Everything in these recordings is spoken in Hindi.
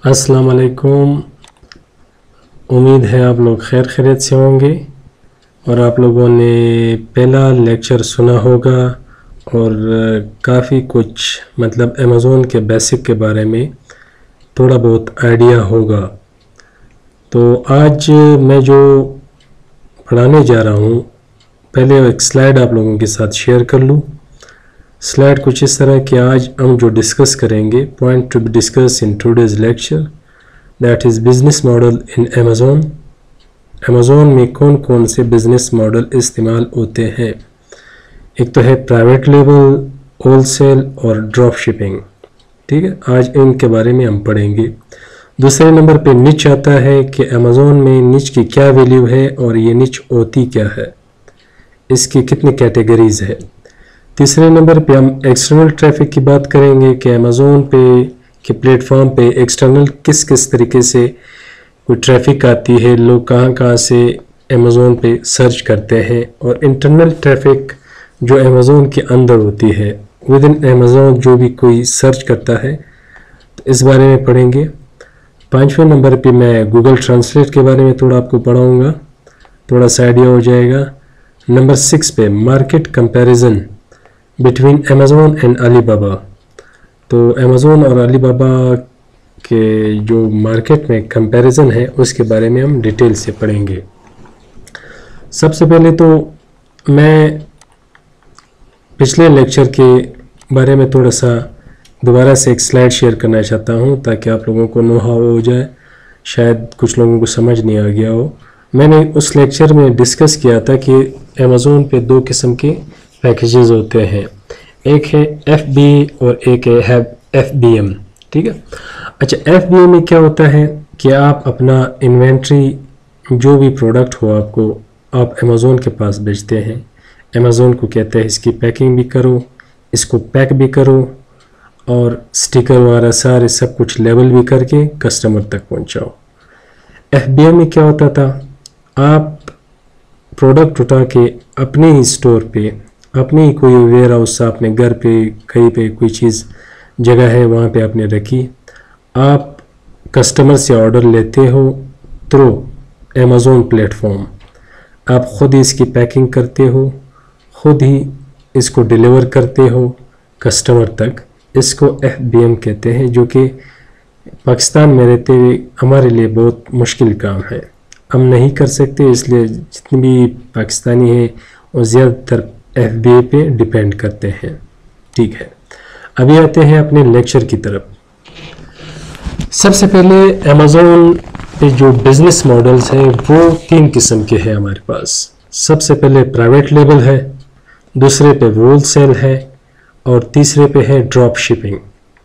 अस्सलाम वालेकुम। उम्मीद है आप लोग खैर खैरियत से होंगे और आप लोगों ने पहला लेक्चर सुना होगा और काफ़ी कुछ मतलब अमेज़ोन के बेसिक के बारे में थोड़ा बहुत आइडिया होगा। तो आज मैं जो पढ़ाने जा रहा हूँ, पहले एक स्लाइड आप लोगों के साथ शेयर कर लूँ। स्लाइड कुछ इस तरह कि आज हम जो डिस्कस करेंगे, point to be discussed in today's lecture, that is business model in Amazon. Amazon में कौन कौन से बिजनेस मॉडल इस्तेमाल होते हैं। एक तो है प्राइवेट लेबल, होलसेल और ड्रॉप शिपिंग। ठीक है, आज इनके बारे में हम पढ़ेंगे। दूसरे नंबर पे निच आता है कि अमेज़ोन में निच की क्या वैल्यू है और ये निच होती क्या है, इसकी कितनी कैटेगरीज है। तीसरे नंबर पे हम एक्सटर्नल ट्रैफिक की बात करेंगे कि अमेज़ोन पे के प्लेटफॉर्म पे एक्सटर्नल किस किस तरीके से कोई ट्रैफिक आती है, लोग कहाँ कहाँ से अमेज़ोन पे सर्च करते हैं, और इंटरनल ट्रैफिक जो अमेज़ोन के अंदर होती है, विद इन अमेज़ोन जो भी कोई सर्च करता है, तो इस बारे में पढ़ेंगे। पाँचवें नंबर पे मैं गूगल ट्रांसलेट के बारे में थोड़ा आपको पढ़ाऊँगा, थोड़ा सा आइडिया हो जाएगा। नंबर 6 पे market comparison between Amazon and Alibaba. तो अमेज़ोन और अलीबाबा के जो मार्केट में कंपैरिजन है उसके बारे में हम डिटेल से पढ़ेंगे। सबसे पहले तो मैं पिछले लेक्चर के बारे में थोड़ा सा दोबारा से एक स्लाइड शेयर करना चाहता हूं ताकि आप लोगों को नो हाउ हो जाए। शायद कुछ लोगों को समझ नहीं आ गया हो। मैंने उस लेक्चर में डिस्कस किया था कि अमेज़ोन पे दो किस्म के पैकेजेस होते हैं, एक है FBA और एक है FBM। ठीक है, अच्छा FBA में क्या होता है कि आप अपना इन्वेंट्री जो भी प्रोडक्ट हो आपको, आप अमेज़ोन के पास बेचते हैं। अमेज़ोन को कहते हैं इसकी पैकिंग भी करो, इसको पैक भी करो और स्टिकर वगैरह सारे सब कुछ लेबल भी करके कस्टमर तक पहुंचाओ। FBA में क्या होता था, आप प्रोडक्ट उठा के अपने ही स्टोर पे, अपने ही कोई वेयर हाउस, अपने घर पे कहीं पे कोई चीज़ जगह है वहाँ पे आपने रखी, आप कस्टमर से ऑर्डर लेते हो थ्रू अमेज़ोन प्लेटफॉर्म। आप ख़ुद ही इसकी पैकिंग करते हो, ख़ुद ही इसको डिलीवर करते हो कस्टमर तक। इसको FBM कहते हैं, जो कि पाकिस्तान में रहते हुए हमारे लिए बहुत मुश्किल काम है, हम नहीं कर सकते। इसलिए जितने भी पाकिस्तानी हैं वो ज़्यादातर FBA पे डिपेंड करते हैं। ठीक है, अभी आते हैं अपने लेक्चर की तरफ। सबसे पहले अमेज़ोन पे जो बिजनेस मॉडल्स हैं वो 3 किस्म के हैं हमारे पास। सबसे पहले प्राइवेट लेबल है, दूसरे पे होलसेल है और तीसरे पे है ड्रॉप शिपिंग।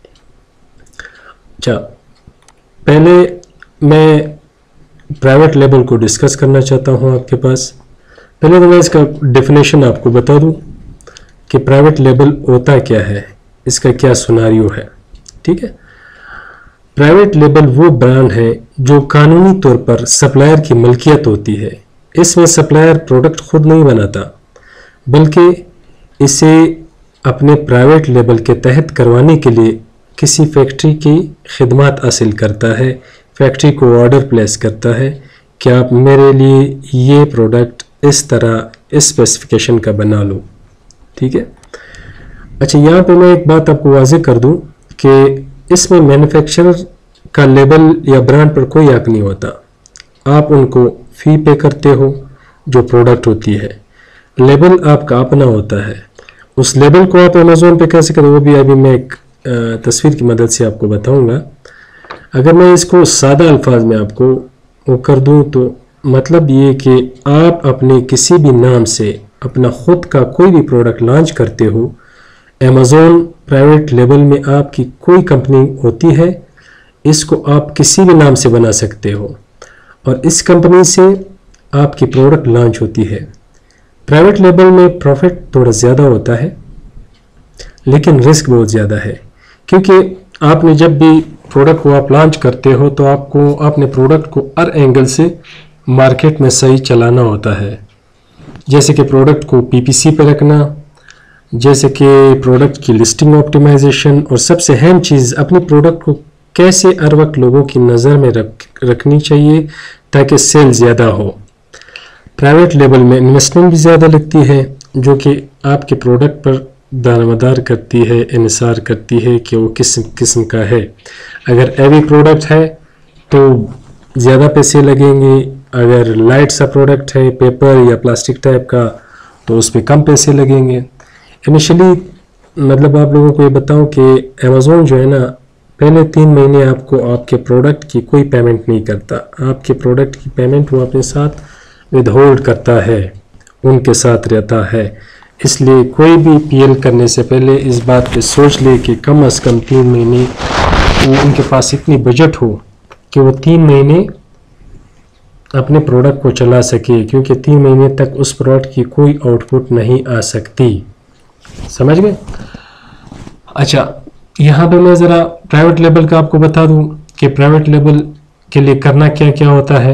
अच्छा, पहले मैं प्राइवेट लेबल को डिस्कस करना चाहता हूँ आपके पास। पहले तो मैं इसका डेफिनेशन आपको बता दूं कि प्राइवेट लेबल होता क्या है, इसका क्या सिनेरियो है। ठीक है, प्राइवेट लेबल वो ब्रांड है जो कानूनी तौर पर सप्लायर की मलकियत होती है। इसमें सप्लायर प्रोडक्ट खुद नहीं बनाता, बल्कि इसे अपने प्राइवेट लेबल के तहत करवाने के लिए किसी फैक्ट्री की खिदमत हासिल करता है, फैक्ट्री को ऑर्डर प्लेस करता है कि आप मेरे लिए ये प्रोडक्ट इस तरह इस स्पेसिफिकेशन का बना लो। ठीक है, अच्छा यहाँ पे मैं एक बात आपको वाज़ेह कर दूं कि इसमें मैन्युफैक्चरर का लेबल या ब्रांड पर कोई हक नहीं होता। आप उनको फ़ी पे करते हो जो प्रोडक्ट होती है, लेबल आपका अपना होता है। उस लेबल को आप अमेज़ोन पे कैसे करें वो भी अभी मैं एक तस्वीर की मदद से आपको बताऊंगा। अगर मैं इसको सादा अल्फाज में आपको वो कर दूं तो मतलब ये कि आप अपने किसी भी नाम से अपना खुद का कोई भी प्रोडक्ट लॉन्च करते हो, अमेज़ोन प्राइवेट लेबल में आपकी कोई कंपनी होती है, इसको आप किसी भी नाम से बना सकते हो और इस कंपनी से आपकी प्रोडक्ट लॉन्च होती है। प्राइवेट लेबल में प्रॉफिट थोड़ा ज़्यादा होता है लेकिन रिस्क बहुत ज़्यादा है, क्योंकि आपने जब भी प्रोडक्ट को आप लॉन्च करते हो तो आपको अपने प्रोडक्ट को हर एंगल से मार्केट में सही चलाना होता है। जैसे कि प्रोडक्ट को PPC पे रखना, जैसे कि प्रोडक्ट की लिस्टिंग ऑप्टिमाइजेशन, और सबसे अहम चीज़ अपने प्रोडक्ट को कैसे हर वक्त लोगों की नज़र में रखनी चाहिए ताकि सेल ज़्यादा हो। प्राइवेट लेबल में इन्वेस्टमेंट भी ज़्यादा लगती है जो कि आपके प्रोडक्ट पर दारोमदार करती है, इन्हिसार करती है कि वो किस किस्म का है। अगर हैवी प्रोडक्ट है तो ज़्यादा पैसे लगेंगे, अगर लाइट सा प्रोडक्ट है पेपर या प्लास्टिक टाइप का तो उस पर कम पैसे लगेंगे। इनिशियली मतलब आप लोगों को ये बताऊं कि अमेज़ॉन जो है ना, पहले 3 महीने आपको आपके प्रोडक्ट की कोई पेमेंट नहीं करता। आपके प्रोडक्ट की पेमेंट वो अपने साथ विदहोल्ड करता है, उनके साथ रहता है। इसलिए कोई भी पीएल करने से पहले इस बात पे सोच ले कि कम से कम 3 महीने वो उनके पास इतनी बजट हो कि वो 3 महीने अपने प्रोडक्ट को चला सके, क्योंकि 3 महीने तक उस प्रोडक्ट की कोई आउटपुट नहीं आ सकती। समझ गए? अच्छा, यहाँ पे मैं ज़रा प्राइवेट लेबल का आपको बता दूँ कि प्राइवेट लेबल के लिए करना क्या क्या होता है।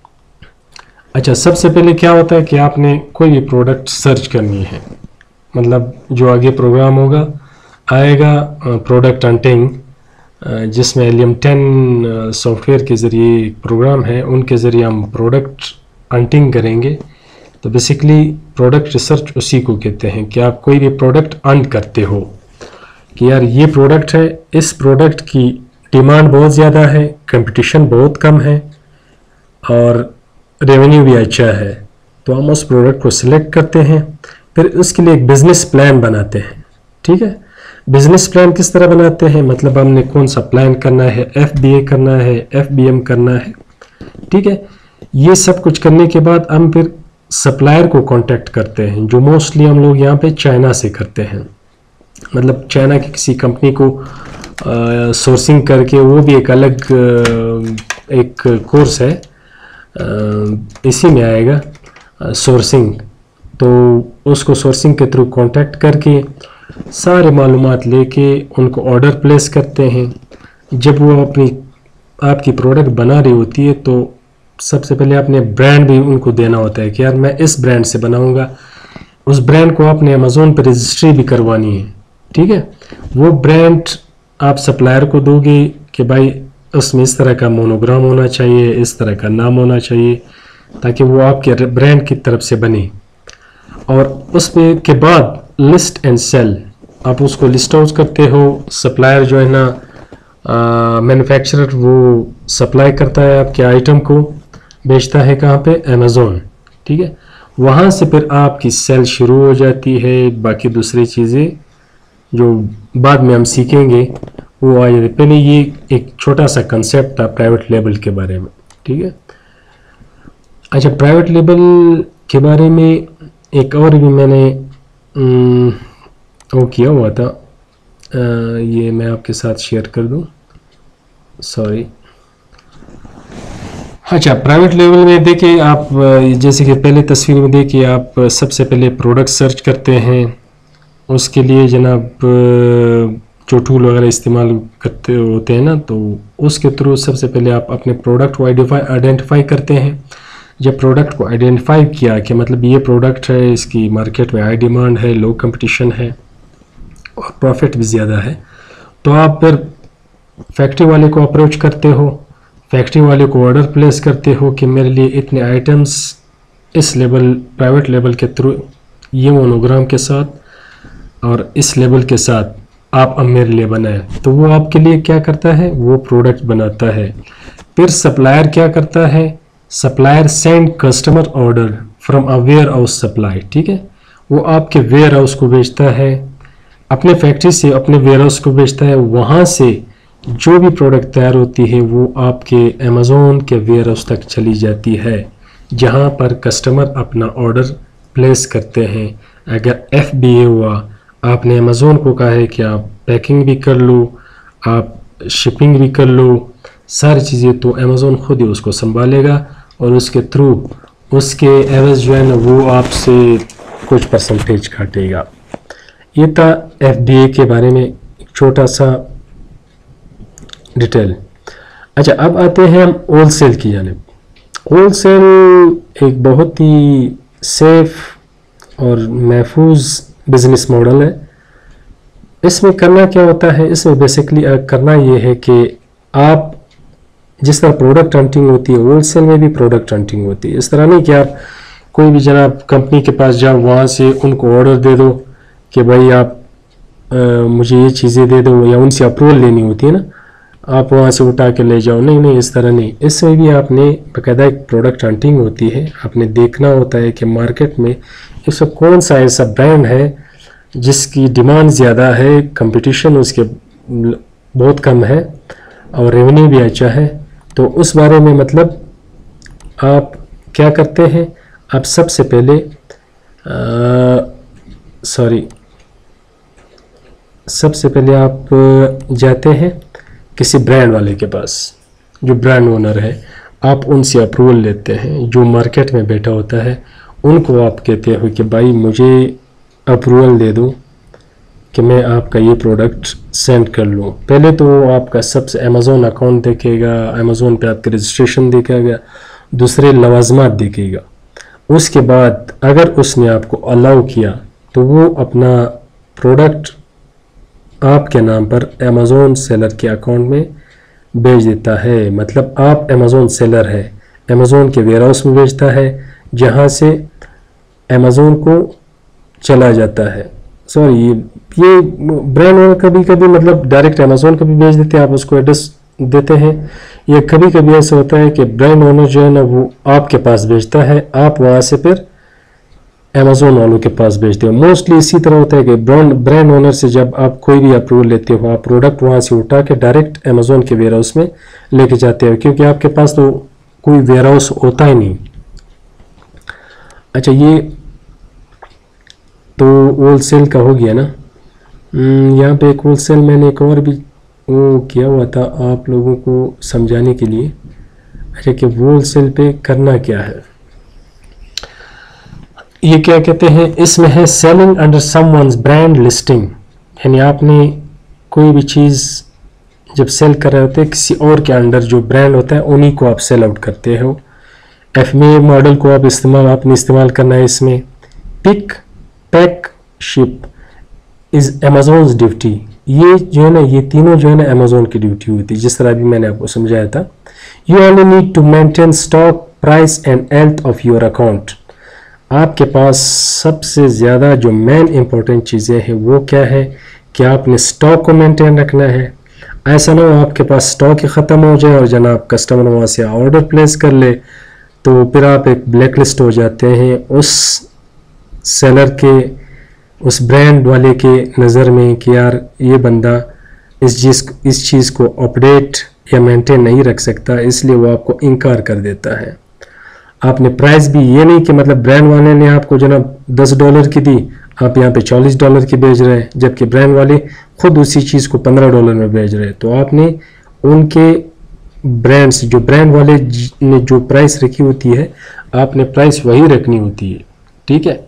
अच्छा, सबसे पहले क्या होता है कि आपने कोई भी प्रोडक्ट सर्च करनी है, मतलब जो आगे प्रोग्राम होगा आएगा प्रोडक्ट हंटिंग, जिसमें एलियम 10 सॉफ्टवेयर के ज़रिए प्रोग्राम है, उनके ज़रिए हम प्रोडक्ट हंटिंग करेंगे। तो बेसिकली प्रोडक्ट रिसर्च उसी को कहते हैं कि आप कोई भी प्रोडक्ट हंट करते हो कि यार ये प्रोडक्ट है, इस प्रोडक्ट की डिमांड बहुत ज़्यादा है, कंपटीशन बहुत कम है और रेवेन्यू भी अच्छा है, तो हम उस प्रोडक्ट को सिलेक्ट करते हैं। फिर उसके लिए एक बिज़नेस प्लान बनाते हैं। ठीक है, बिज़नेस प्लान किस तरह बनाते हैं, मतलब हमने कौन सा प्लान करना है, FBA करना है, FBM करना है। ठीक है, ये सब कुछ करने के बाद हम फिर सप्लायर को कांटेक्ट करते हैं, जो मोस्टली हम लोग यहाँ पे चाइना से करते हैं। मतलब चाइना की किसी कंपनी को सोर्सिंग करके, वो भी एक अलग एक कोर्स है, इसी में आएगा सोर्सिंग। तो उसको सोर्सिंग के थ्रू कांटेक्ट करके सारे मालूमात लेके उनको ऑर्डर प्लेस करते हैं। जब वो आपकी प्रोडक्ट बना रही होती है तो सबसे पहले आपने ब्रांड भी उनको देना होता है कि यार मैं इस ब्रांड से बनाऊंगा। उस ब्रांड को आपने अमेज़ॉन पर रजिस्ट्री भी करवानी है। ठीक है, वो ब्रांड आप सप्लायर को दोगे कि भाई उसमें इस तरह का मोनोग्राम होना चाहिए, इस तरह का नाम होना चाहिए, ताकि वो आपके ब्रांड की तरफ से बने। और उसमें के बाद लिस्ट एंड सेल, आप उसको लिस्ट आउट करते हो। सप्लायर जो है ना, मैन्युफैक्चरर, वो सप्लाई करता है आपके आइटम को, बेचता है कहाँ पे, अमेज़ॉन। ठीक है, वहाँ से फिर आपकी सेल शुरू हो जाती है। बाकी दूसरी चीज़ें जो बाद में हम सीखेंगे वो आ जाती। पहले ये एक छोटा सा कंसेप्ट था प्राइवेट लेबल के बारे में। ठीक है, अच्छा, प्राइवेट लेबल के बारे में एक और भी मैंने वो किया हुआ था, ये मैं आपके साथ शेयर कर दूं, सॉरी। अच्छा, प्राइवेट लेवल में देखिए आप, जैसे कि पहले तस्वीर में देखिए आप, सबसे पहले प्रोडक्ट सर्च करते हैं। उसके लिए जनाब जो टूल वगैरह इस्तेमाल करते होते हैं ना, तो उसके थ्रू सबसे पहले आप अपने प्रोडक्ट को आइडेंटिफाई करते हैं। जब प्रोडक्ट को आइडेंटिफाई किया कि मतलब ये प्रोडक्ट है, इसकी मार्केट में हाई डिमांड है, लो कंपटीशन है और प्रॉफिट भी ज़्यादा है, तो आप फिर फैक्ट्री वाले को अप्रोच करते हो। फैक्ट्री वाले को ऑर्डर प्लेस करते हो कि मेरे लिए इतने आइटम्स इस लेवल, प्राइवेट लेवल के थ्रू, ये मोनोग्राम के साथ और इस लेवल के साथ आप अब मेरे लिए बनाए। तो वो आपके लिए क्या करता है, वो प्रोडक्ट बनाता है। फिर सप्लायर क्या करता है, supplier send customer order from a warehouse supply. ठीक है, वो आपके वेयर हाउस को बेचता है, अपने फैक्ट्री से अपने वेयर हाउस को बेचता है। वहाँ से जो भी प्रोडक्ट तैयार होती है वो आपके अमेज़ॉन के वेयर हाउस तक चली जाती है, जहाँ पर कस्टमर अपना ऑर्डर प्लेस करते हैं। अगर FBA हुआ, आपने अमेज़ॉन को कहा है कि आप पैकिंग भी कर लो, आप शिपिंग भी कर लो, सारी चीज़ें, तो अमेज़ॉन खुद ही उसको संभालेगा और उसके थ्रू उसके एवज जो है ना वो आपसे कुछ परसेंटेज काटेगा। ये था FBA के बारे में एक छोटा सा डिटेल। अच्छा, अब आते हैं हम होलसेल की जानिब। होलसेल एक बहुत ही सेफ और महफूज बिजनेस मॉडल है। इसमें करना क्या होता है, इसमें बेसिकली करना ये है कि आप जिस तरह प्रोडक्ट हंटिंग होती है, होलसेल में भी प्रोडक्ट हंटिंग होती है। इस तरह नहीं कि आप कोई भी जनाब कंपनी के पास जाओ, वहाँ से उनको ऑर्डर दे दो कि भाई आप मुझे ये चीज़ें दे दो, या उनसे अप्रूवल लेनी होती है ना, आप वहाँ से उठा के ले जाओ। नहीं नहीं, इस तरह नहीं। इसमें भी आपने बाकायदा एक प्रोडक्ट हंटिंग होती है। आपने देखना होता है कि मार्केट में इसका कौन सा ऐसा ब्रांड है जिसकी डिमांड ज़्यादा है, कंपटीशन उसके बहुत कम है और रेवेन्यू भी अच्छा है। तो उस बारे में मतलब आप क्या करते हैं, आप सबसे पहले सबसे पहले आप जाते हैं किसी ब्रांड वाले के पास, जो ब्रांड ओनर है, आप उनसे अप्रूवल लेते हैं। जो मार्केट में बैठा होता है उनको आप कहते हो कि भाई मुझे अप्रूवल दे दो कि मैं आपका ये प्रोडक्ट सेंड कर लूँ। पहले तो आपका सबसे अमेज़ोन अकाउंट देखेगा, अमेज़ोन पे आपके रजिस्ट्रेशन दिखेगा, दूसरे लवाजमात दिखेगा। उसके बाद अगर उसने आपको अलाउ किया तो वो अपना प्रोडक्ट आपके नाम पर अमेज़ोन सेलर के अकाउंट में भेज देता है। मतलब आप अमेज़ोन सेलर है, अमेज़ोन के वेयरहाउस में भेजता है, जहाँ से अमेज़ोन को चला जाता है। सॉरी, ये ब्रांड ओनर कभी कभी मतलब डायरेक्ट अमेज़ोन को भी भेज देते हैं, आप उसको एड्रेस देते हैं। ये कभी कभी ऐसा होता है कि ब्रांड ओनर जो है ना वो आपके पास भेजता है, आप वहाँ से फिर अमेज़ोन वालों के पास भेजते हो। मोस्टली इसी तरह होता है कि ब्रांड ओनर से जब आप कोई भी अप्रूवल लेते हो, आप प्रोडक्ट वहाँ से उठा के डायरेक्ट अमेज़ोन के वेयरहाउस में लेके जाते हो, क्योंकि आपके पास तो कोई वेयरहाउस होता ही नहीं। अच्छा, ये तो होलसेल का हो गया ना। यहाँ पे एक होलसेल मैंने एक और भी वो किया हुआ था आप लोगों को समझाने के लिए। अच्छा, कि होलसेल पे करना क्या है, ये क्या कहते हैं, इसमें है selling under someone's brand listing. यानी आपने कोई भी चीज़ जब सेल कर रहे होते हैं किसी और के अंडर जो ब्रांड होता है उन्हीं को आप सेल आउट करते हो। FMA मॉडल को आप आपने इस्तेमाल करना है इसमें। Pick pack ship is Amazon's duty. ये जो है ना, ये तीनों जो है ना अमेज़ॉन की ड्यूटी होती है, जिस तरह भी मैंने आपको समझाया था। You only need to maintain stock price and health of your account. आपके पास सबसे ज़्यादा जो मेन इंपॉर्टेंट चीज़ें हैं वो क्या है कि आपने स्टॉक को मेंटेन रखना है। ऐसा ना हो आपके पास स्टॉक ही ख़त्म हो जाए और जनाब कस्टमर वहाँ से ऑर्डर प्लेस कर ले, तो फिर आप एक ब्लैक लिस्ट हो जाते हैं उस सेलर के, उस ब्रांड वाले के नज़र में कि यार ये बंदा इस चीज़ को अपडेट या मेंटेन नहीं रख सकता, इसलिए वो आपको इनकार कर देता है। आपने प्राइस भी ये नहीं कि मतलब ब्रांड वाले ने आपको जनाब $10 की दी, आप यहाँ पे $40 की बेच रहे हैं, जबकि ब्रांड वाले खुद उसी चीज़ को $15 में बेच रहे हैं। तो आपने उनके ब्रांड्स, जो ब्रांड वाले ने जो प्राइस रखी होती है, आपने प्राइस वही रखनी होती है, ठीक है।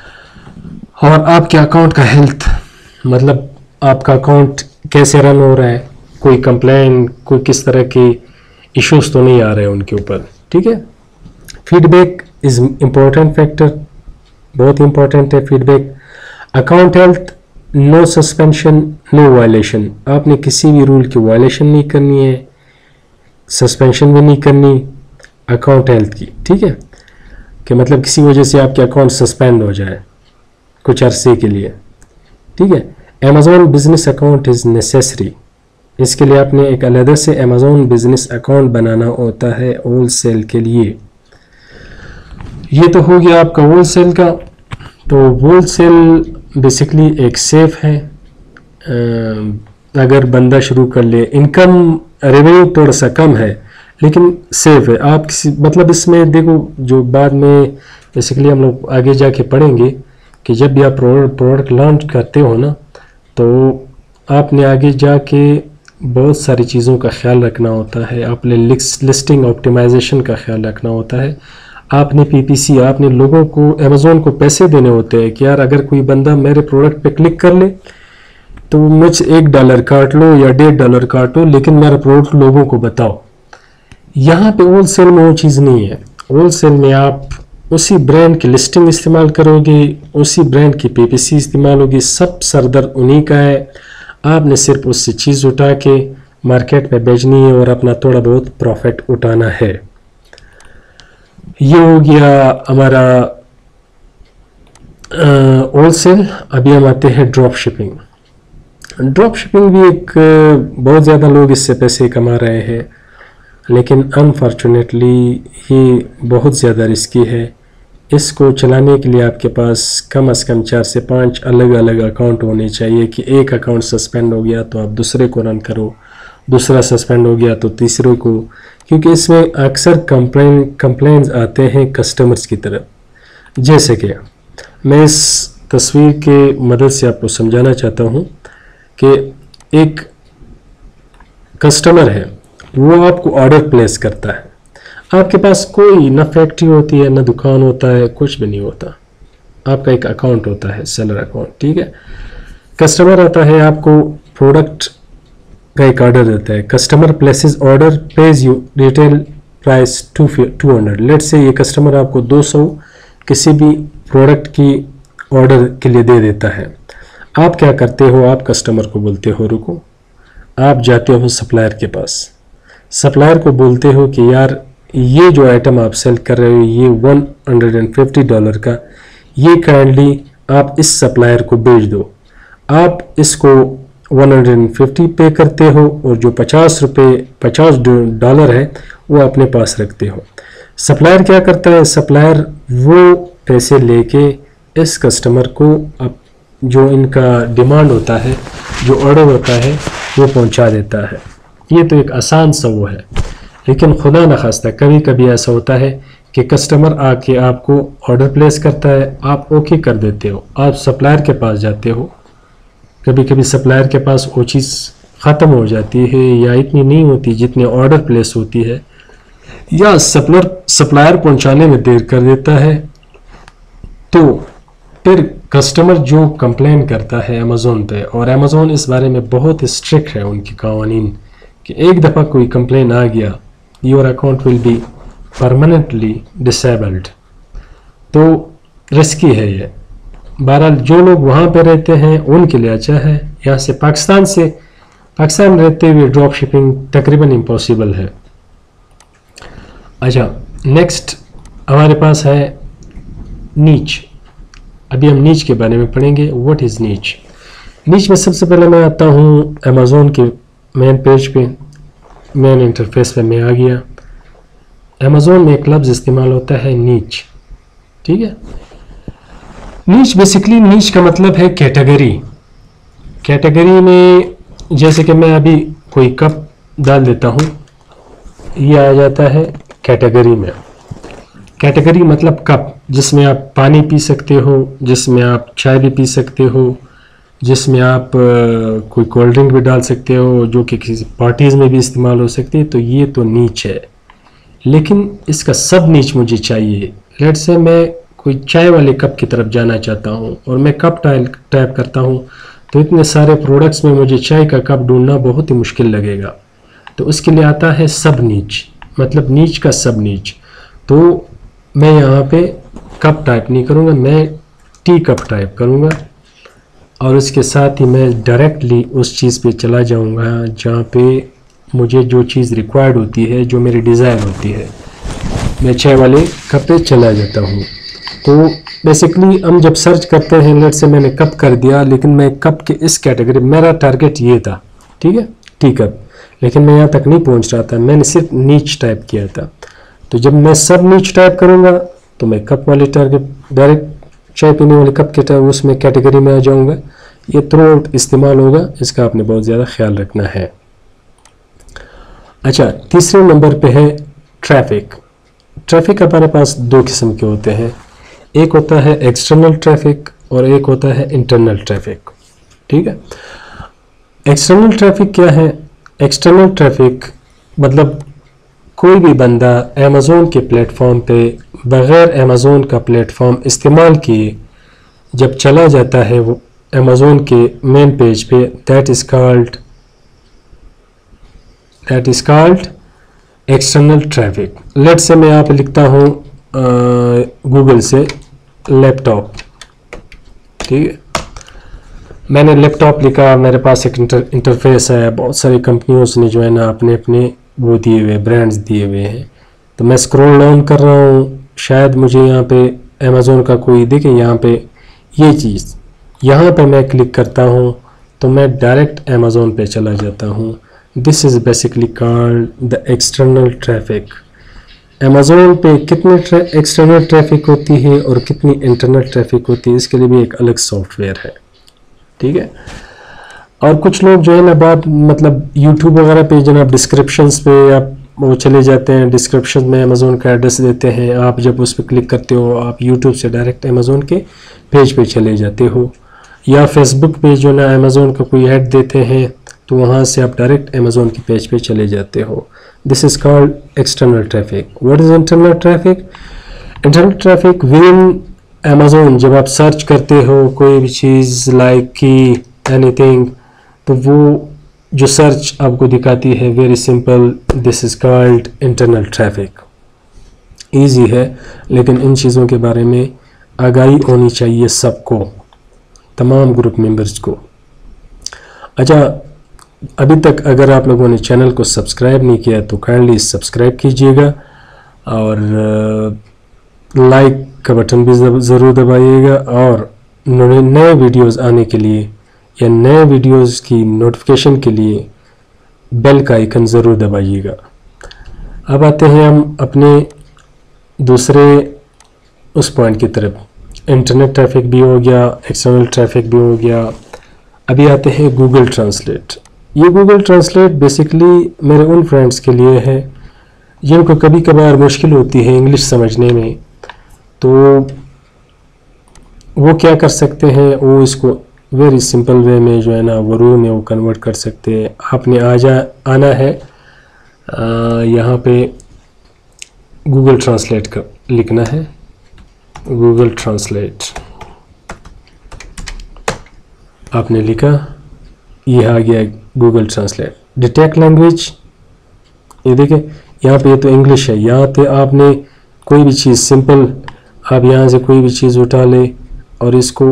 और आपके अकाउंट का हेल्थ, मतलब आपका अकाउंट कैसे रन हो रहा है, कोई कंप्लेन, कोई किस तरह के इश्यूज तो नहीं आ रहे हैं उनके ऊपर, ठीक है। फीडबैक इज इम्पोर्टेंट फैक्टर, बहुत इंपॉर्टेंट है feedback. Account health, no suspension no violation. आपने किसी भी रूल की वायलेशन नहीं करनी है, सस्पेंशन भी नहीं करनी अकाउंट हेल्थ की, ठीक है, कि मतलब किसी वजह से आपके अकाउंट सस्पेंड हो जाए कुछ अरसे के लिए, ठीक है। Amazon business account is necessary. इसके लिए आपने एक अलग से अमेज़ॉन बिजनेस अकाउंट बनाना होता है होलसेल के लिए। ये तो हो गया आपका होलसेल का। तो होलसेल बेसिकली एक सेफ है, अगर बंदा शुरू कर ले, इनकम रेवेन्यू थोड़ा सा कम है लेकिन सेफ है। आप किसी मतलब इसमें देखो, जो बाद में बेसिकली हम लोग आगे जाके पढ़ेंगे कि जब भी आप प्रोडक्ट लॉन्च करते हो ना, तो आपने आगे जाके बहुत सारी चीज़ों का ख्याल रखना होता है। आपने लिस्टिंग ऑप्टिमाइजेशन का ख्याल रखना होता है। आपने PPC, आपने लोगों को, अमेज़ॉन को पैसे देने होते हैं कि यार अगर कोई बंदा मेरे प्रोडक्ट पे क्लिक कर ले तो मुझे $1 काट लो या $1.5 काटो, लेकिन मेरा प्रोडक्ट लोगों को बताओ। यहाँ पे होलसेल में वो चीज़ नहीं है। होलसेल में आप उसी ब्रांड की लिस्टिंग इस्तेमाल करोगे, उसी ब्रांड की PPC इस्तेमाल होगी, सब सरदर्द उन्हीं का है। आपने सिर्फ उससे चीज़ उठा के मार्केट में बेचनी है और अपना थोड़ा बहुत प्रॉफिट उठाना है। ये हो गया हमारा होलसेल। अभी हम आते हैं ड्रॉप शिपिंग। ड्रॉप शिपिंग भी एक बहुत ज़्यादा लोग इससे पैसे कमा रहे हैं, लेकिन अनफॉर्चुनेटली ये बहुत ज़्यादा रिस्की है। इसको चलाने के लिए आपके पास कम से कम 4 से 5 अलग अलग अकाउंट होने चाहिए कि एक अकाउंट सस्पेंड हो गया तो आप दूसरे को रन करो, दूसरा सस्पेंड हो गया तो तीसरे को, क्योंकि इसमें अक्सर कंप्लेंट्स आते हैं कस्टमर्स की तरफ। जैसे कि मैं इस तस्वीर के मदद से आपको समझाना चाहता हूँ कि एक कस्टमर है, वो आपको ऑर्डर प्लेस करता है। आपके पास कोई ना फैक्ट्री होती है, ना दुकान होता है, कुछ भी नहीं होता। आपका एक अकाउंट होता है, सेलर अकाउंट, ठीक है। कस्टमर आता है, आपको प्रोडक्ट का एक ऑर्डर देता है। Customer places order, page you retail price 200। Let's say ये कस्टमर आपको 200 किसी भी प्रोडक्ट की ऑर्डर के लिए दे देता है। आप क्या करते हो, आप कस्टमर को बोलते हो रुको, आप जाते हो सप्लायर के पास। सप्लायर को बोलते हो कि यार ये जो आइटम आप सेल कर रहे हो ये $150 का, ये काइंडली आप इस सप्लायर को बेच दो। आप इसको 150 पे करते हो और जो $50 है वो अपने पास रखते हो। सप्लायर क्या करता है, सप्लायर वो पैसे लेके इस कस्टमर को अब जो इनका डिमांड होता है, जो ऑर्डर होता है, वो पहुंचा देता है। ये तो एक आसान सा वो है, लेकिन खुदा न खास्ता कभी कभी ऐसा होता है कि कस्टमर आके आपको ऑर्डर प्लेस करता है, आप ओके कर देते हो, आप सप्लायर के पास जाते हो। कभी कभी सप्लायर के पास वो चीज़ ख़त्म हो जाती है या इतनी नहीं होती जितने ऑर्डर प्लेस होती है, या सप्लायर पहुंचाने में देर कर देता है। तो फिर कस्टमर जो कंप्लेन करता है अमेज़ोन पे, और अमेज़ोन इस बारे में बहुत स्ट्रिक्ट है उनकी कानून कि एक दफ़ा कोई कंप्लेन आ गया, your account will be permanently disabled. तो रिस्की है ये। बहरहाल जो लोग वहाँ पे रहते हैं उनके लिए अच्छा है। यहाँ से पाकिस्तान रहते हुए ड्रॉप शिपिंग तकरीबन इम्पॉसिबल है। अच्छा, नेक्स्ट हमारे पास है नीच। अभी हम नीच के बारे में पढ़ेंगे। व्हाट इज़ नीच? नीच में सबसे पहले मैं आता हूँ अमेज़ोन के मेन पेज पे, मेन इंटरफेस पे मैं आ गया। अमेज़ोन में एक लफ्ज़ इस्तेमाल होता है नीच, ठीक है। नीच बेसिकली, नीच का मतलब है कैटेगरी। कैटेगरी में जैसे कि मैं अभी कोई कप डाल देता हूँ, ये आ जाता है कैटेगरी में। कैटेगरी मतलब कप, जिसमें आप पानी पी सकते हो, जिसमें आप चाय भी पी सकते हो, जिसमें आप कोई कोल्ड ड्रिंक भी डाल सकते हो, जो कि किसी पार्टीज़ में भी इस्तेमाल हो सकती है। तो ये तो नीच है, लेकिन इसका सब नीच मुझे चाहिए। लेट्स से मैं कोई चाय वाले कप की तरफ जाना चाहता हूँ और मैं कप टाइप करता हूँ, तो इतने सारे प्रोडक्ट्स में मुझे चाय का कप ढूंढना बहुत ही मुश्किल लगेगा। तो उसके लिए आता है सब नीच, मतलब नीच का सब नीच। तो मैं यहाँ पे कप टाइप नहीं करूँगा, मैं टी कप टाइप करूँगा और उसके साथ ही मैं डायरेक्टली उस चीज़ पे चला जाऊँगा जहाँ पे मुझे जो चीज़ रिक्वायर्ड होती है, जो मेरी डिज़ायर होती है। मैं चाय वाले कप पे चला जाता हूँ। तो बेसिकली हम जब सर्च करते हैं, लेट से मैंने कप कर दिया, लेकिन मैं कप के इस कैटेगरी, मेरा टारगेट ये था, ठीक है, टी कप, लेकिन मैं यहाँ तक नहीं पहुँच रहा था, मैंने सिर्फ नीच टाइप किया था। तो जब मैं सब नीच टाइप करूँगा तो मैं कप वाले टारगेट, डायरेक्ट चाय पीने वाले कप के उसमें कैटेगरी में आ जाऊँगा। ये थ्रू आउट इस्तेमाल होगा, इसका आपने बहुत ज़्यादा ख्याल रखना है। अच्छा, तीसरे नंबर पे है ट्रैफिक। ट्रैफिक हमारे पास दो किस्म के होते हैं, एक होता है एक्सटर्नल ट्रैफिक और एक होता है इंटरनल ट्रैफिक, ठीक है। एक्सटर्नल ट्रैफिक क्या है? एक्सटर्नल ट्रैफिक मतलब कोई भी बंदा अमेज़ोन के प्लेटफॉर्म पे बग़ैर अमेज़ोन का प्लेटफॉर्म इस्तेमाल किए जब चला जाता है वो अमेज़ोन के मेन पेज पे, that is called external traffic. Let's say मैं यहाँ पे लिखता हूँ गूगल से लैपटॉप, ठीक है। मैंने लैपटॉप लिखा, मेरे पास एक इंटरफेस है, बहुत सारी कंपनियों ने जो है ना अपने अपने वो दिए हुए ब्रांड्स दिए हुए हैं। तो मैं स्क्रॉल डाउन कर रहा हूँ, शायद मुझे यहाँ पे अमेज़ोन का कोई दिखे, यहाँ पे ये चीज़, यहाँ पे मैं क्लिक करता हूँ तो मैं डायरेक्ट अमेज़ोन पे चला जाता हूँ। This is basically called the external traffic. Amazon पे कितने एक्सटर्नल ट्रैफिक होती है और कितनी इंटरनल ट्रैफिक होती है, इसके लिए भी एक अलग सॉफ्टवेयर है, ठीक है। और कुछ लोग जो है ना बात मतलब यूट्यूब वगैरह पे जनाब डिस्क्रिप्शंस पे आप वो चले जाते हैं, डिस्क्रिप्शन में अमेज़ोन का एड्रेस देते हैं, आप जब उस पर क्लिक करते हो आप यूट्यूब से डायरेक्ट अमेज़ोन के पेज पे चले जाते हो, या फेसबुक पे जो ना अमेज़ोन का कोई ऐड देते हैं तो वहाँ से आप डायरेक्ट अमेज़ोन के पेज पे चले जाते हो। This is called external traffic. What is internal traffic? Internal traffic within Amazon, जब आप सर्च करते हो कोई भी चीज़ लाइक की एनीथिंग, तो वो जो सर्च आपको दिखाती है, very simple, this is called internal traffic. Easy है, लेकिन इन चीज़ों के बारे में आगाही होनी चाहिए सबको, तमाम ग्रुप मेंबर्स को। अच्छा, अभी तक अगर आप लोगों ने चैनल को सब्सक्राइब नहीं किया तो काइंडली सब्सक्राइब कीजिएगा और लाइक का बटन भी ज़रूर दबाइएगा, और नए वीडियोस आने के लिए या नए वीडियोस की नोटिफिकेशन के लिए बेल का आइकन ज़रूर दबाइएगा। अब आते हैं हम अपने दूसरे उस पॉइंट की तरफ। इंटरनेट ट्रैफिक भी हो गया, एक्सटर्नल ट्रैफिक भी हो गया। अभी आते हैं गूगल ट्रांसलेट। ये गूगल ट्रांसलेट बेसिकली मेरे उन फ्रेंड्स के लिए है जिनको कभी कभार मुश्किल होती है इंग्लिश समझने में, तो वो क्या कर सकते हैं, वो इसको वेरी सिंपल वे में जो है ना वरू में वो कन्वर्ट कर सकते हैं। आपने आना है यहाँ पे गूगल ट्रांसलेट का लिखना है, गूगल ट्रांसलेट आपने लिखा, ये आ गया गूगल ट्रांसलेट। डिटेक्ट लैंग्वेज, ये देखें यहाँ पे, ये तो इंग्लिश है, यहाँ पे आपने कोई भी चीज़ सिंपल, आप यहाँ से कोई भी चीज़ उठा ले और इसको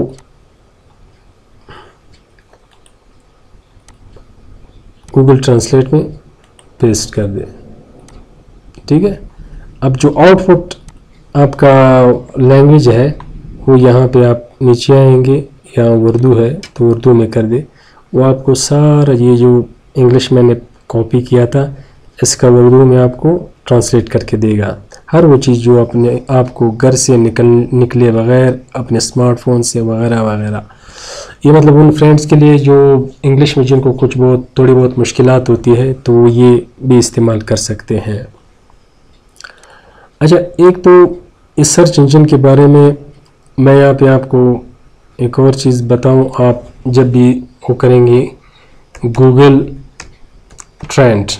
गूगल ट्रांसलेट में पेस्ट कर दे, ठीक है। अब जो आउटपुट आपका लैंग्वेज है वो यहाँ पे आप नीचे आएंगे, यहाँ उर्दू है तो उर्दू में कर दे, वो आपको सारा ये जो इंग्लिश मैंने कॉपी किया था इसका उर्दू में आपको ट्रांसलेट करके देगा। हर वो चीज़ जो अपने आपको घर से निकले बगैर अपने स्मार्टफोन से वगैरह वगैरह, ये मतलब उन फ्रेंड्स के लिए जो इंग्लिश में जिनको कुछ बहुत थोड़ी बहुत मुश्किलात होती है तो ये भी इस्तेमाल कर सकते हैं। अच्छा, एक तो इस सर्च इंजन के बारे में मैं यहाँ पे आपको एक और चीज़ बताऊँ। आप जब भी वो करेंगे गूगल ट्रेंड,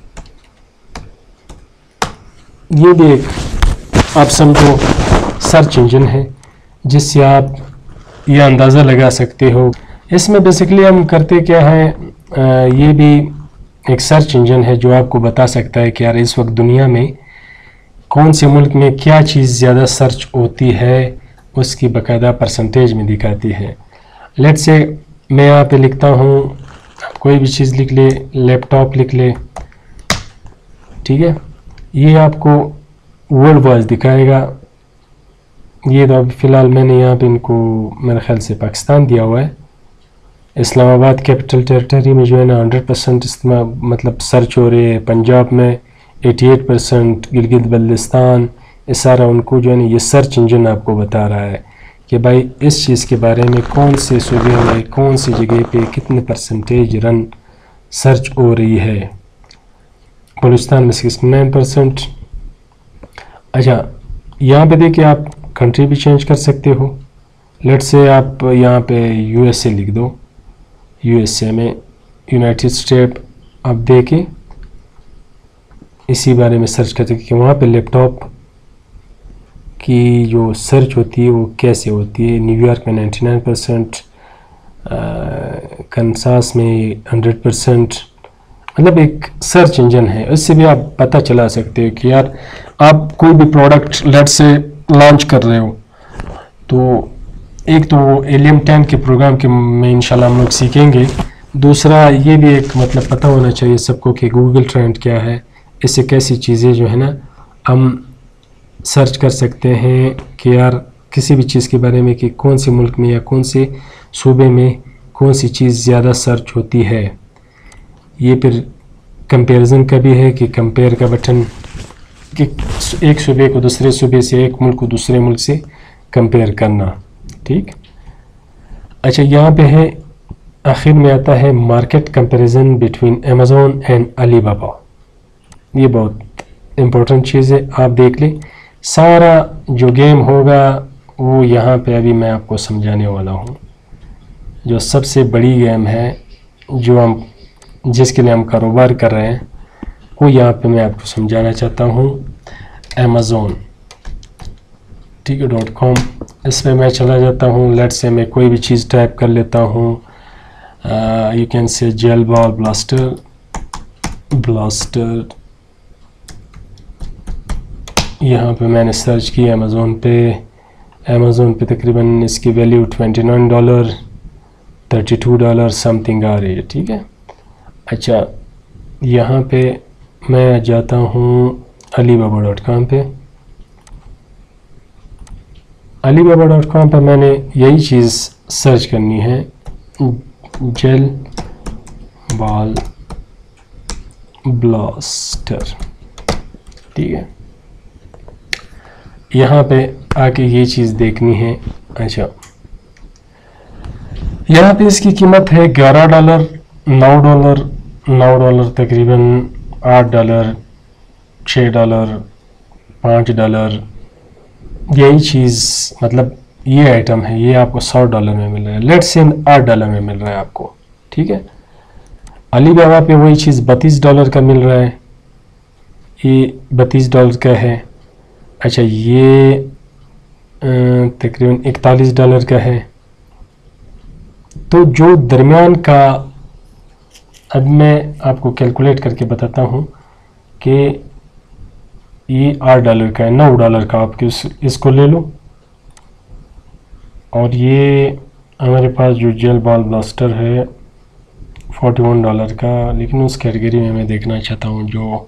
ये भी एक आप समझो सर्च इंजन है जिससे आप ये अंदाज़ा लगा सकते हो। इसमें बेसिकली हम करते क्या है, ये भी एक सर्च इंजन है जो आपको बता सकता है कि यार इस वक्त दुनिया में कौन से मुल्क में क्या चीज़ ज़्यादा सर्च होती है, उसकी बाकायदा परसेंटेज में दिखाती है। लेट्स से मैं यहाँ पे लिखता हूँ, कोई भी चीज़ लिख ले, लैपटॉप लिख ले, ठीक है, ये आपको वर्ल्ड वाइज दिखाएगा। ये तो अभी फ़िलहाल मैंने यहाँ पे इनको मेरे ख्याल से पाकिस्तान दिया हुआ है। इस्लामाबाद कैपिटल टेरिटरी में जो है ना 100% इस्तेमाल मतलब सर्च हो रहे हैं। पंजाब में 88%, गिलगित बल्तिस्तान, ये सारा उनको जो है ना ये सर्च इंजन आपको बता रहा है कि भाई इस चीज़ के बारे में कौन से सूबे में कौन सी जगह पे कितने परसेंटेज रन सर्च हो रही है। बलूचिस्तान में 69%। अच्छा, यहाँ पे देखिए आप कंट्री भी चेंज कर सकते हो। लेट्स से आप यहाँ पे यूएसए लिख दो, यूएसए में यूनाइटेड स्टेट आप देखें, इसी बारे में सर्च करते कि वहाँ पे लैपटॉप की जो सर्च होती है वो कैसे होती है। न्यूयॉर्क में 99%, कंसास में 100%, मतलब एक सर्च इंजन है। इससे भी आप पता चला सकते हो कि यार आप कोई भी प्रोडक्ट लेट से लॉन्च कर रहे हो तो एक तो वो एलियम 10 के प्रोग्राम के में इंशाल्लाह हम लोग सीखेंगे। दूसरा ये भी एक मतलब पता होना चाहिए सबको कि गूगल ट्रेंड क्या है, इससे कैसी चीज़ें जो है ना हम सर्च कर सकते हैं कि यार किसी भी चीज़ के बारे में कि कौन से मुल्क में या कौन से सूबे में कौन सी चीज़ ज़्यादा सर्च होती है। ये फिर कंपैरिजन का भी है कि कंपेयर का बटन कि एक सूबे को दूसरे सूबे से, एक मुल्क को दूसरे मुल्क से कंपेयर करना। ठीक, अच्छा यहाँ पे है आखिर में आता है market comparison between Amazon and Alibaba. ये बहुत इम्पोर्टेंट चीज़ है, आप देख लें। सारा जो गेम होगा वो यहाँ पे अभी मैं आपको समझाने वाला हूँ। जो सबसे बड़ी गेम है जो हम जिसके लिए हम कारोबार कर रहे हैं वो यहाँ पे मैं आपको समझाना चाहता हूँ। अमेज़ॉन, ठीक है, .com, इस पर मैं चला जाता हूँ। लेट्स से मैं कोई भी चीज़ टाइप कर लेता हूँ, you can say gel ball blaster, यहाँ पे मैंने सर्च किया अमेज़ॉन पे तकरीबन इसकी वैल्यू $29 $32 समथिंग आ रही है। ठीक है, अच्छा यहाँ पे मैं जाता हूँ alibaba.com पे। alibaba.com पर मैंने यही चीज़ सर्च करनी है, जेल बॉल ब्लास्टर। ठीक है, यहाँ पे आके ये चीज़ देखनी है। अच्छा, यहाँ पे इसकी कीमत है $11, $9 तकरीबन $8, $6, $5। यही चीज़ मतलब ये आइटम है, ये आपको $100 में मिल रहा है। लेट्स से $8 में मिल रहा है आपको। ठीक है, अलीबाबा पे वही चीज़ $32 का मिल रहा है, ये $32 का है। अच्छा, ये तकरीबन $41 का है। तो जो दरमियान का, अब मैं आपको कैलकुलेट करके बताता हूँ कि ये $8 का है, $9 का आप इसको ले लो। और ये हमारे पास जो जेल बॉल ब्लास्टर है $41 का, लेकिन उस कैटेगरी में मैं देखना चाहता हूँ जो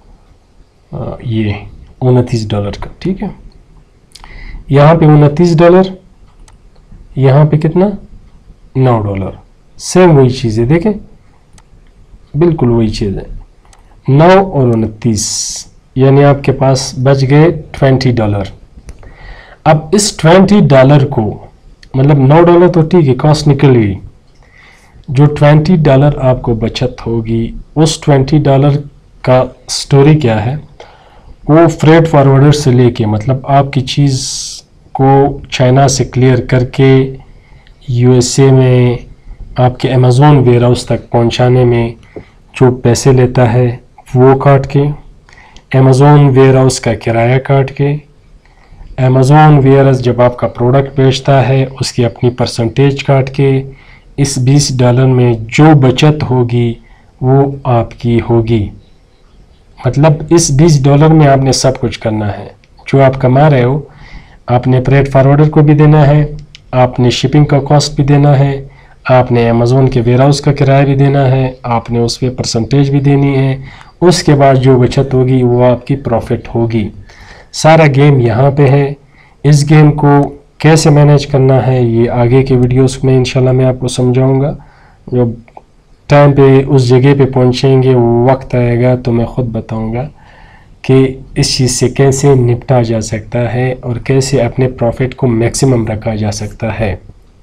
ये $29 का। ठीक है, यहाँ पे $29, यहाँ पे कितना $9, सेम वही चीज़ है, देखें बिल्कुल वही चीज़ है, 9 और 29, यानी आपके पास बच गए $20। अब इस $20 को मतलब $9 तो ठीक है, कॉस्ट निकल गई। जो $20 आपको बचत होगी उस $20 का स्टोरी क्या है, वो फ्रेट फॉरवर्डर से लेके मतलब आपकी चीज़ को चाइना से क्लियर करके यूएसए में आपके अमेज़ॉन वेयर हाउस तक पहुंचाने में जो पैसे लेता है वो काट के, अमेज़ॉन वेयर हाउस का किराया काट के, अमेज़ॉन वेयर हाउस जब आपका प्रोडक्ट बेचता है उसकी अपनी परसेंटेज काट के, इस $20 में जो बचत होगी वो आपकी होगी। मतलब इस $20 में आपने सब कुछ करना है। जो आप कमा रहे हो आपने फ्रेट फॉरवर्डर को भी देना है, आपने शिपिंग का कॉस्ट भी देना है, आपने अमेज़ॉन के वेयर हाउस का किराया भी देना है, आपने उस पर परसेंटेज भी देनी है। उसके बाद जो बचत होगी वो आपकी प्रॉफिट होगी। सारा गेम यहाँ पे है। इस गेम को कैसे मैनेज करना है ये आगे के वीडियोस में इंशाल्लाह मैं आपको समझाऊंगा। जब टाइम पे उस जगह पे पहुँचेंगे, वो वक्त आएगा तो मैं ख़ुद बताऊंगा कि इस चीज़ से कैसे निपटा जा सकता है और कैसे अपने प्रॉफिट को मैक्सिमम रखा जा सकता है।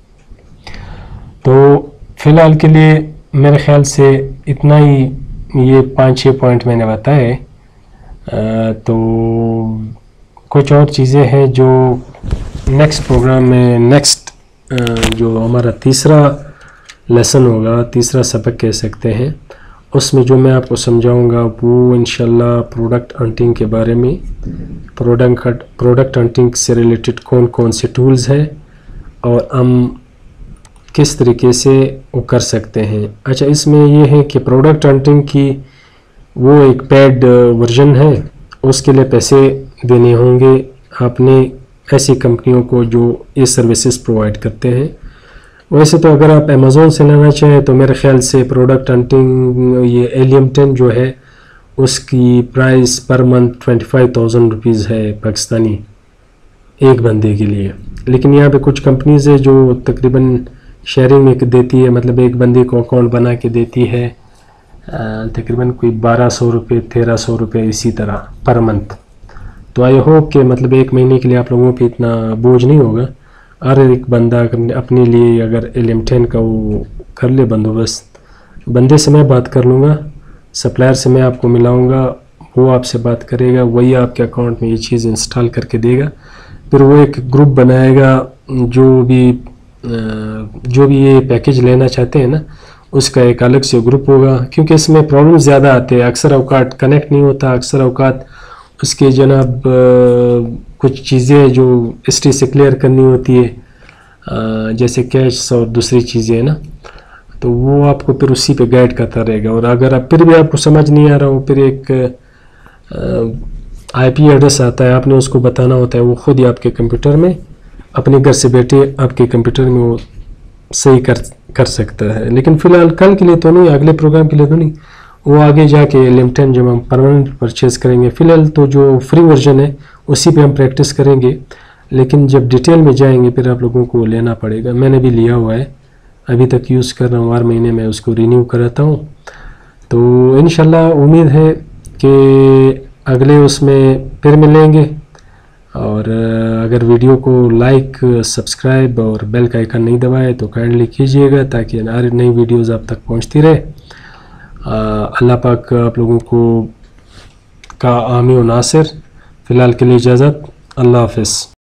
तो फ़िलहाल के लिए मेरे ख्याल से इतना ही, ये 5-6 पॉइंट मैंने बताए। तो कुछ और चीज़ें हैं जो नेक्स्ट प्रोग्राम में, नेक्स्ट जो हमारा तीसरा लेसन होगा, तीसरा सबक कह सकते हैं, उसमें जो मैं आपको समझाऊंगा वो इंशाल्लाह प्रोडक्ट हंटिंग के बारे में, प्रोडक्ट हंटिंग से रिलेटेड कौन कौन से टूल्स हैं और हम किस तरीके से वो कर सकते हैं। अच्छा, इसमें ये है कि प्रोडक्ट हंटिंग की वो एक पेड वर्जन है, उसके लिए पैसे देने होंगे। आपने ऐसी कंपनियों को जो ये सर्विसेज प्रोवाइड करते हैं। वैसे तो अगर आप अमेज़ोन से लेना चाहें तो मेरे ख्याल से प्रोडक्ट हंटिंग ये एलियम 10 जो है उसकी प्राइस पर मंथ 25,000 रुपीज़ है पाकिस्तानी, एक बंदे के लिए। लेकिन यहाँ पे कुछ कंपनीज़ है जो तकरीबन शेयरिंग में देती है, मतलब एक बंदे को अकाउंट बना के देती है तकरीबन कोई 1200 रुपये 1300 रुपये इसी तरह पर मंथ। तो आई होप कि मतलब एक महीने के लिए आप लोगों पे इतना बोझ नहीं होगा। हर एक बंदा अपने लिए अगर एलियम 10 का वो कर ले बंदोबस्त, बंदे से मैं बात कर लूँगा, सप्लायर से मैं आपको मिलाऊँगा, वो आपसे बात करेगा, वही आपके अकाउंट में ये चीज़ इंस्टॉल करके देगा। फिर वो एक ग्रुप बनाएगा, जो भी ये पैकेज लेना चाहते हैं ना उसका एक अलग से ग्रुप होगा, क्योंकि इसमें प्रॉब्लम ज़्यादा आते हैं। अक्सर अवकात कनेक्ट नहीं होता, अक्सर अवकात उसके जनाब कुछ चीज़ें जो हिस्ट्री से क्लियर करनी होती है, जैसे कैश और दूसरी चीज़ें है ना, तो वो आपको फिर उसी पे गाइड करता रहेगा। और अगर आप फिर भी आपको समझ नहीं आ रहा हो, फिर एक IP एड्रेस आता है, आपने उसको बताना होता है, वो खुद ही आपके कंप्यूटर में अपने घर से बैठे आपके कंप्यूटर में वो सही कर सकता है। लेकिन फ़िलहाल कल के लिए तो नहीं, अगले प्रोग्राम के लिए तो नहीं, वो आगे जाके एलियम 10 जब हम परमानेंट परचेज़ करेंगे। फ़िलहाल तो जो फ्री वर्जन है उसी पे हम प्रैक्टिस करेंगे, लेकिन जब डिटेल में जाएंगे फिर आप लोगों को लेना पड़ेगा। मैंने भी लिया हुआ है, अभी तक यूज़ कर रहा हूँ, हर महीने में उसको रिन्यू कराता हूँ। तो इंशाल्लाह उम्मीद है कि अगले उसमें फिर मिलेंगे। और अगर वीडियो को लाइक, सब्सक्राइब और बेल का आइकन नहीं दबाए तो काइंडली कीजिएगा, ताकि हर नई वीडियोज़ आप तक पहुँचती रहे। अल्लाह पाक आप लोगों को का आमी व नासिर। फ़िलहाल के लिए इजाज़त, अल्लाह हाफ़िज़।